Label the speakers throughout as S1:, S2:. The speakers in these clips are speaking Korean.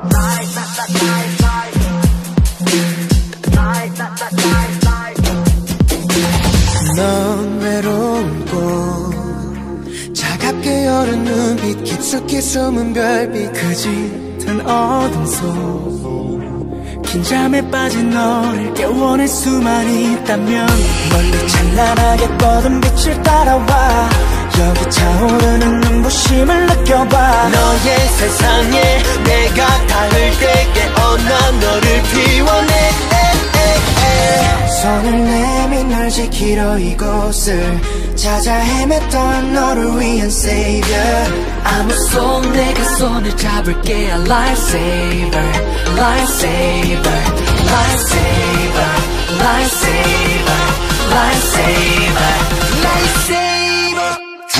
S1: 넌 외로운 꽃 차갑게 여는 눈빛 깊숙이 숨은 별빛 그 짙은 어둠 속 긴 잠에 빠진 너를 깨워낼 수만 있다면 멀리 찬란하게 뻗은 빛을 따라와 여기 차오르는 눈부심을 느껴봐 너의 세상에 내가 닿을 때 깨어나 너를 피워내 손을 내민 널 지키러 이곳을 찾아 헤맸던 너를 위한 Savior 아무 손 내가 손을 잡을게 Lightsaber Lightsaber Lightsaber Lightsaber Lightsaber Lightsaber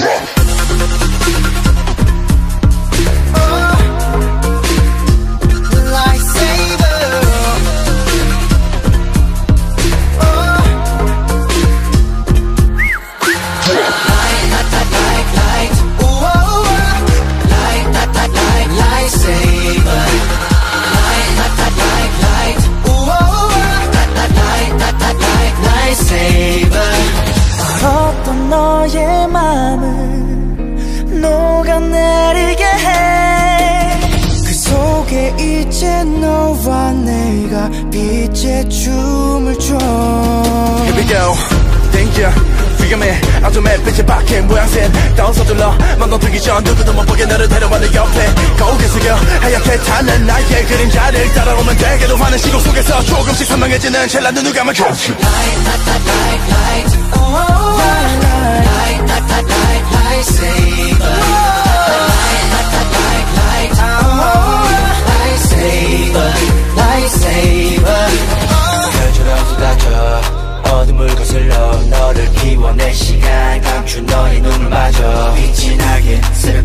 S1: 어떤 너의 마음을 녹아내리게 해 그 속에 이제 너와 내가 빛의 춤을 춰
S2: Here we go, danger 위험해 어둠에 빛이 박힌 모양새 더 서둘러 맘 들기 전 누구도 못 보게 너를 데려와 내 옆에 거울에 숙여 하얗게 타는 나의 그림자를 따라오면 되게도 하는 시공 속에서 조금씩 선명해지는 찰나 눈을 감아줘 Light, light, light, oh, light, light, light, light, lightsaber light, light, lightsaber lightsaber 별처럼 쏟아져 어둠을 거슬러 너를 키워낼 시간 감춘 너의 눈을 마저 빛이 나게